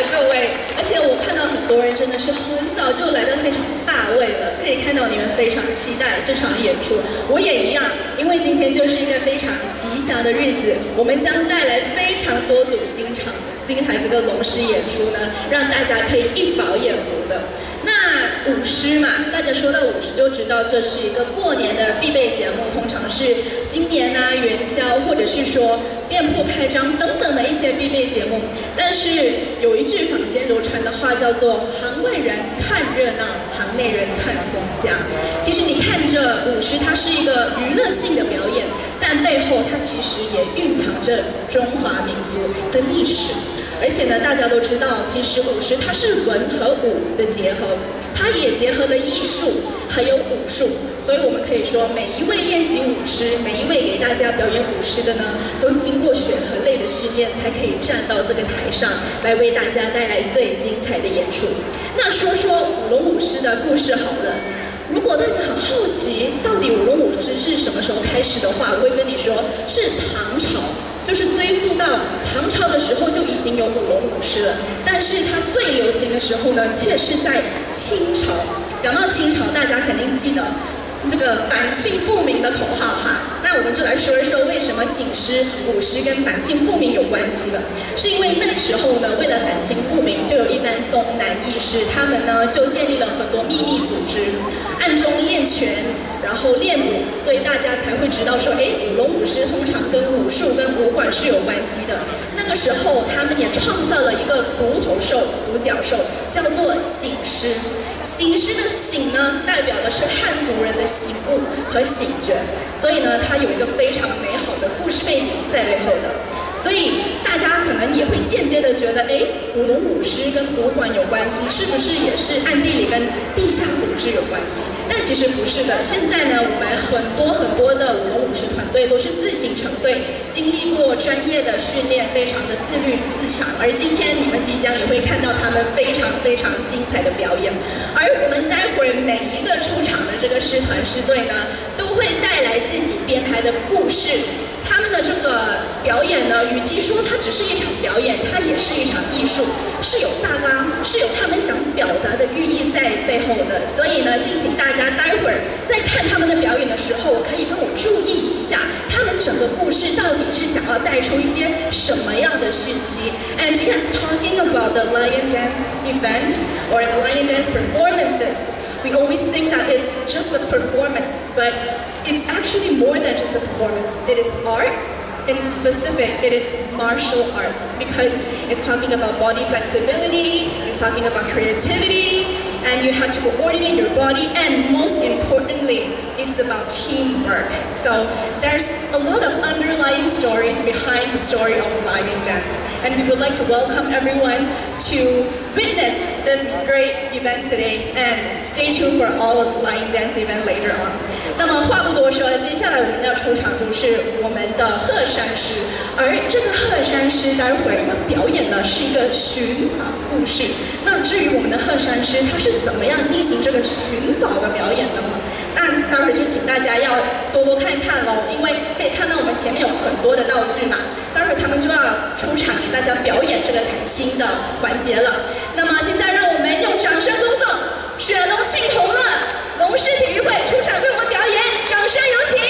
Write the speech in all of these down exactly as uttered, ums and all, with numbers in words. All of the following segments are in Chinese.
各位，而且我看到很多人真的是很早就来到现场霸位了，可以看到你们非常期待这场演出，我也一样，因为今天就是一个非常吉祥的日子，我们将带来非常多组精彩精彩这个龙狮演出呢，让大家可以一饱眼福的。那舞狮嘛，大家说到舞狮就知道这是一个过年的必备节目，通常是新年啊、元宵，或者是说店铺开张等等的一些必备节目。但是有一句坊间流传的话叫做“行外人看热闹，行内人看公家”。其实你看这舞狮，它是一个娱乐性的表演，但背后它其实也蕴藏着中华民族的历史。而且呢，大家都知道，其实舞狮它是文和武的结合，它也结合了艺术还有武术，所以我们可以说，每一位练习舞狮，每一位给大家表演舞狮的呢，都经过血和泪的训练，才可以站到这个台上来为大家带来最精彩的演出。那说说舞龙舞狮的故事好了。如果大家很好奇，到底舞龙舞狮是什么时候开始的话，我会跟你说，是唐朝。就是追溯到唐朝的时候就已经有舞龙舞狮了，但是它最流行的时候呢，却是在清朝。讲到清朝，大家肯定记得这个反清复明的口号哈。那我们就来说一说为什么醒狮、舞狮跟反清复明有关系了。是因为那个时候呢，为了反清复明，就有一班东南义士，他们呢就建立了很多秘密组织，暗中练拳。然后练武，所以大家才会知道说，哎，舞龙舞狮通常跟武术跟武馆是有关系的。那个时候，他们也创造了一个独头兽、独角兽，叫做醒狮。醒狮的醒呢，代表的是汉族人的醒悟和醒觉，所以呢，它有一个非常美好的故事背景在背后的。所以大家可能也会间接的觉得，哎，舞龙舞狮跟武馆有关系，是不是也是暗地里跟地下组织有关系？但其实不是的。现在呢，我们很多很多的舞龙舞狮团队都是自行成队，经历过专业的训练，非常的自律自强。而今天你们即将也会看到他们非常非常精彩的表演。而我们待会儿每一个出场的这个狮团狮队呢，都会带来自己编排的故事。他们的这个表演呢，与其说它只是一场表演，它也是一场艺术，是有大纲，是有他们想表达的寓意在背后的。所以呢，敬请大家待会儿在看他们的表演的时候，可以帮我注意一下，他们整个故事到底是想要带出一些什么样的讯息。And yes, talking about the lion dance event or the lion dance performances, we always think that it's just a performance, but it's actually more than just a performance. It is art, it is specific, it is martial arts because it's talking about body flexibility, it's talking about creativity, and you have to coordinate your body, and most importantly, it's about teamwork. So there's a lot of underlying stories behind the story of lion dance, and we would like to welcome everyone to witness this great event today, and stay tuned for all of the lion dance event later on. 那么话不多说，接下来我们要出场就是我们的鹤山狮，而这个鹤山狮待会儿要表演的是一个寻宝故事。那至于我们的鹤山狮，它是怎么样进行这个寻宝的表演的呢？那待会儿就请大家要多多看看喽，因为可以看到我们前面有很多的道具嘛，待会儿他们就要出场给大家表演这个采青的环节了。那么现在让我们用掌声恭送雪龙庆同乐龙狮体育会出场为我们表演，掌声有请。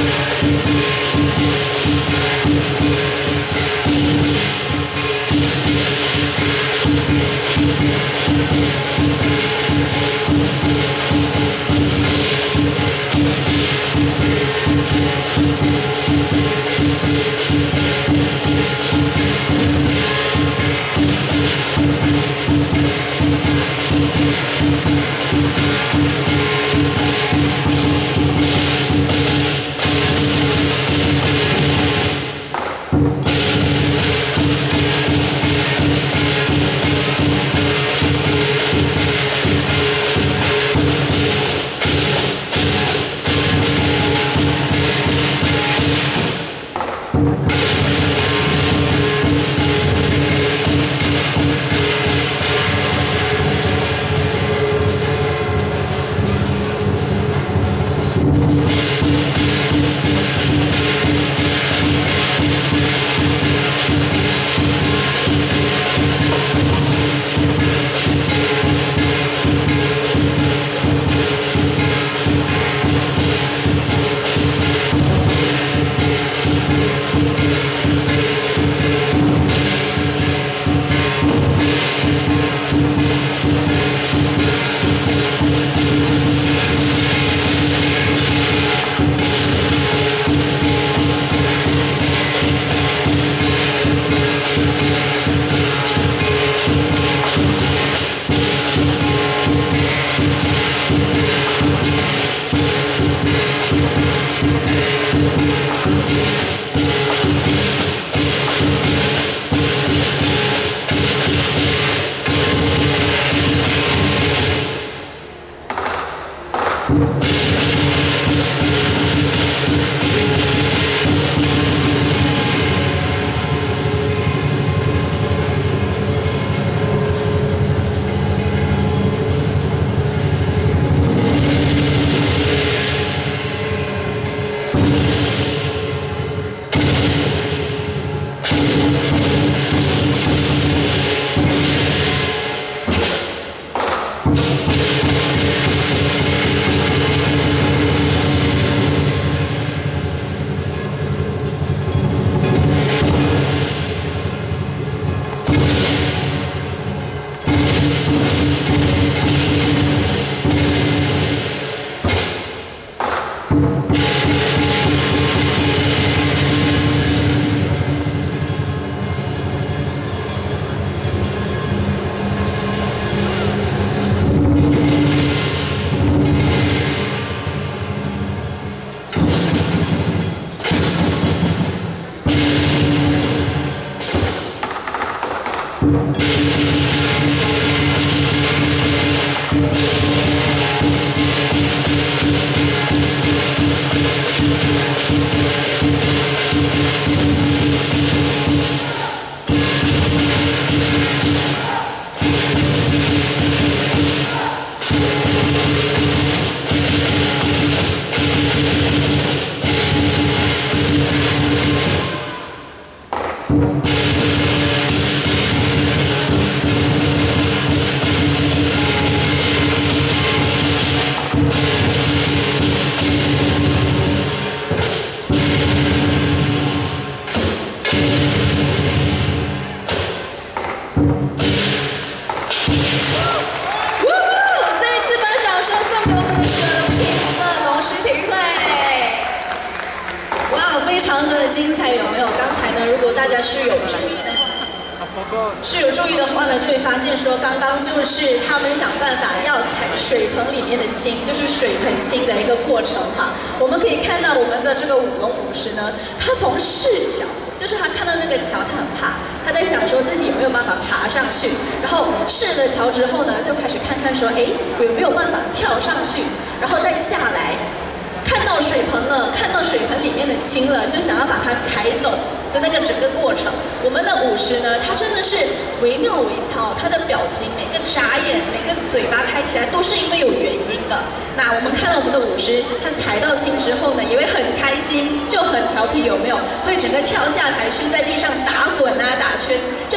非常的精彩，有没有？刚才呢，如果大家是有注意的话，是有注意的话呢，就会发现说，刚刚就是他们想办法要踩水盆里面的青，就是水盆青的一个过程哈。我们可以看到我们的这个舞龙舞狮呢，他从视角，就是他看到那个桥，他很怕，他在想说自己有没有办法爬上去，然后试了桥之后呢，就开始看看说，哎，我有没有办法跳上去，然后再下来。看到水盆了，看到水盆里面的青了，就想要把它踩走的那个整个过程。我们的舞狮呢，它真的是惟妙惟肖，它的表情每个眨眼，每个嘴巴开起来都是因为有原因的。那我们看到我们的舞狮，它踩到青之后呢，也会很开心，就很调皮，有没有？会整个跳下台去，在地上打滚啊，打圈。这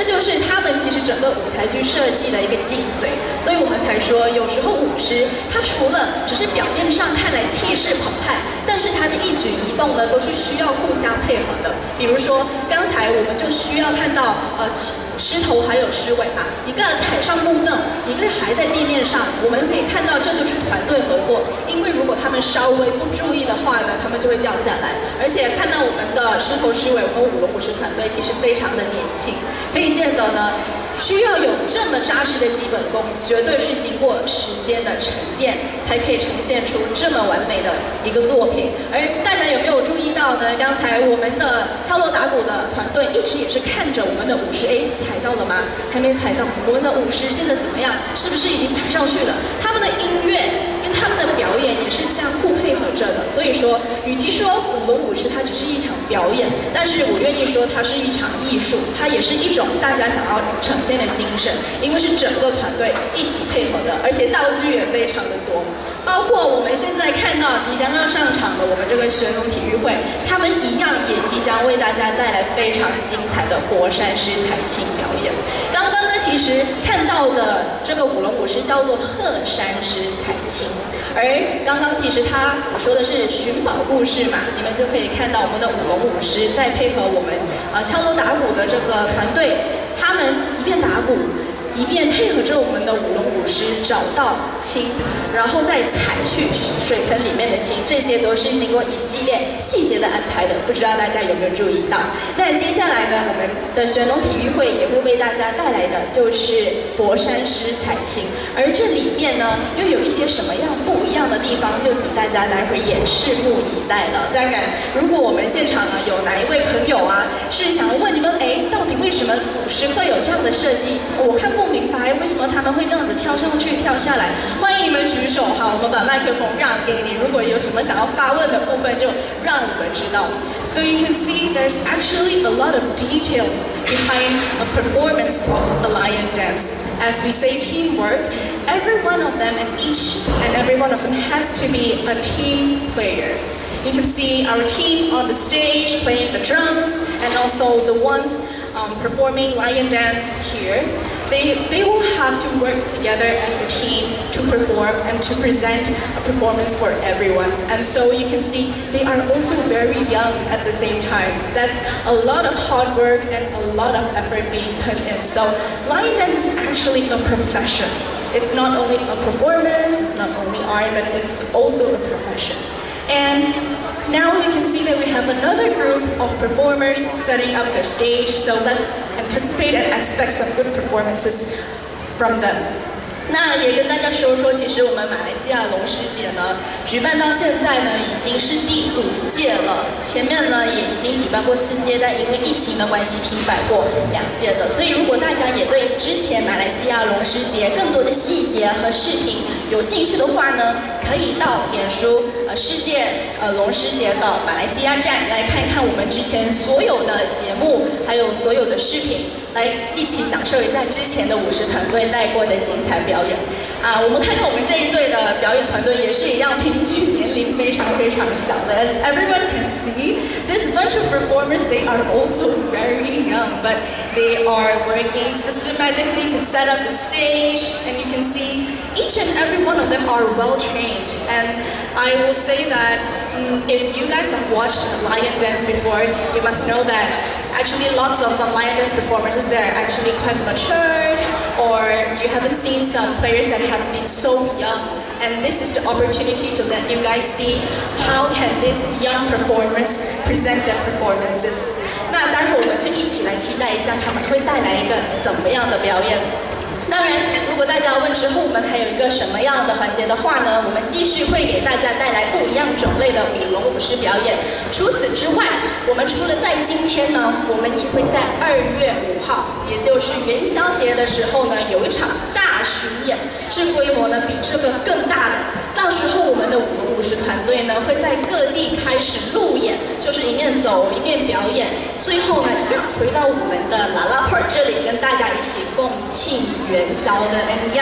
这就是他们其实整个舞台剧设计的一个精髓。所以我们才说，有时候舞狮它除了只是表面上看来气势澎湃，但是它的一举一动呢，都是需要互相配合的。比如说，刚才我们就需要看到，呃，狮头还有狮尾嘛，一个踩上木凳，一个还在地面上。我们可以看到，这就是团队合作。因为如果他们稍微不注意的话呢，他们就会掉下来。而且看到我们的狮头狮尾，我们舞龙舞狮团队其实非常的年轻，可以见得呢。需要有这么扎实的基本功，绝对是经过时间的沉淀，才可以呈现出这么完美的一个作品。而大家有没有注意到呢？刚才我们的敲锣打鼓的团队一直也是看着我们的舞狮，哎，踩到了吗？还没踩到。我们的舞狮现在怎么样？是不是已经踩上去了？他们的音乐跟他们的表演也是相互配合着的。所以说，与其说舞龙舞狮它只是一场表演，但是我愿意说它是一场艺术，它也是一种大家想要呈现的精神，因为是整个团队一起配合的，而且道具也非常的多，包括我们现在看到即将要上场的我们这个玄龙体育会，他们一样也即将为大家带来非常精彩的佛山狮彩青表演。刚刚呢，其实看到的这个舞龙舞狮叫做鹤山狮彩青，而刚刚其实他我说的是寻宝故事嘛，你们就可以看到我们的舞龙舞狮再配合我们呃敲锣打鼓的这个团队。他们一边打鼓，一边配合着我们的舞龙舞狮找到青，然后再踩去水盆里面的青，这些都是经过一系列细节的安排的，不知道大家有没有注意到？那接下来呢，我们的玄龙体育会也会为大家带来的就是佛山狮彩青，而这里面呢又有一些什么样不一样的地方，就请大家待会儿也拭目以待了。当然，如果我们现场呢有哪一位朋友啊是想问你们，哎，到底为什么舞狮会有这样的设计？我看不明白为什么他们会这样子跳上去跳下来，欢迎你们举手哈，我们把麦克风让给你，如果有什么想要发问的部分就让我们知道。So you can see there's actually a lot of details behind a performance of the lion dance. As we say teamwork, every one of them and each and every one of them has to be a team player. You can see our team on the stage playing the drums and also the ones um, performing lion dance here. They, they will have to work together as a team to perform and to present a performance for everyone. And so you can see they are also very young at the same time. That's a lot of hard work and a lot of effort being put in. So lion dance is actually a profession. It's not only a performance, it's not only art, but it's also a profession. And now you can see that we have another group of performers setting up their stage, so let's anticipate and expect some good performances from them. 那也跟大家说说，其实我们马来西亚龙狮节呢，举办到现在呢，已经是第五届了。前面呢也已经举办过四届，但因为疫情的关系停摆过两届的。所以如果大家也对之前马来西亚龙狮节更多的细节和视频有兴趣的话呢，可以到脸书呃世界呃龙狮节的马来西亚站来看看我们之前所有的节目，还有所有的视频，来一起享受一下之前的舞狮团队带过的精彩表演。啊，我们看看我们这一队的表演团队也是一样，平均年龄非常非常小的。As everyone can see, this bunch of performers, they are also very young, but they are working systematically to set up the stage, and you can see each and every one of them are well trained. And I will say that um, if you guys have watched lion dance before, you must know that actually lots of um, lion dance performances that are actually quite matured, or you haven't seen some players that have been so young, and this is the opportunity to let you guys see how can these young performers present their performances. 那待会我们就一起来期待一下他们会带来一个怎么样的表演。当然，如果大家问之后我们还有一个什么样的环节的话呢，我们继续会给大家带来不一样种类的舞龙舞狮表演。除此之外，我们除了在今天呢，我们也会在二月五号，也就是元宵节的时候呢，有一场大巡演，是规模呢比这个更大的。到时候我们的舞龙舞狮团队呢，会在各地开始路演，就是一面走一面表演，最后呢一样回到我们的啦啦 part 这里，跟大家一起共庆元宵的。And yes.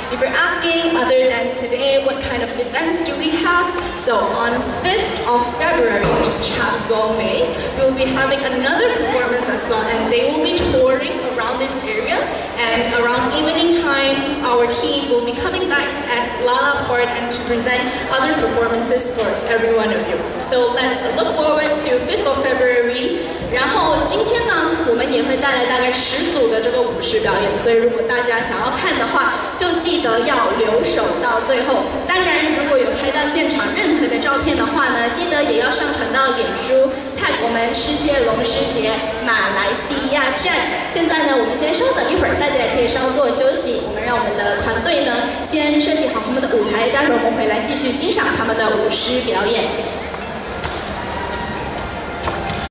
If you're asking, other than today, what kind of events do we have? So on fifth of February, which is Chap Gome, we'll be having another performance as well, and they will be touring around this area. And around evening time, our team will be coming back at Lala Port and to present other performances for every one of you. So let's look forward to fifth of February. 然后今天呢，我们也会带来大概十组的这个舞狮表演，所以如果大家想要看的话，就记得要留守到最后。当然，如果有拍到现场任何的照片的话呢，记得也要上传到脸书 tag 我们世界龙狮节马来西亚站。现在呢，我们先稍等一会儿，大家也可以稍作休息。我们让我们的团队呢先设计好他们的舞台，待会儿我们回来继续欣赏他们的舞狮表演。